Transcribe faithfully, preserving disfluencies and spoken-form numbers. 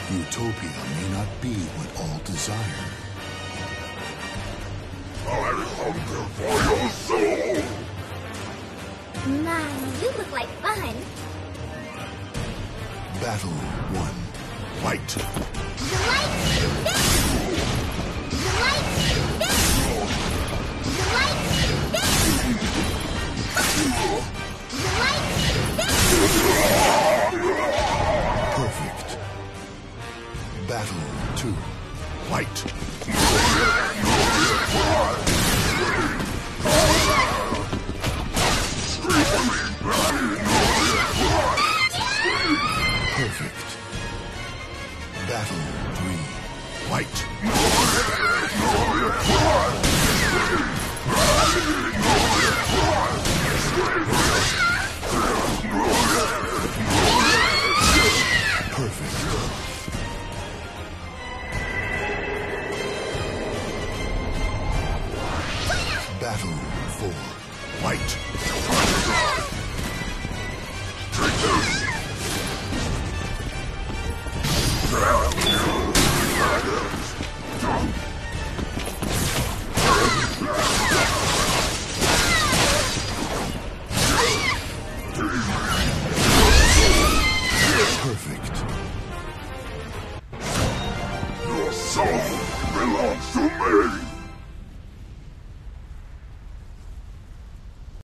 Utopia may not be what all desire. I hunger for your soul! My, you look like fun. Battle one. Fight! The light this! The light this! The light this! The light this! Perfect. Battle two. Fight! Perfect. Battle three. Fight! Perfect. Battle four. Fight! Perfect. Your soul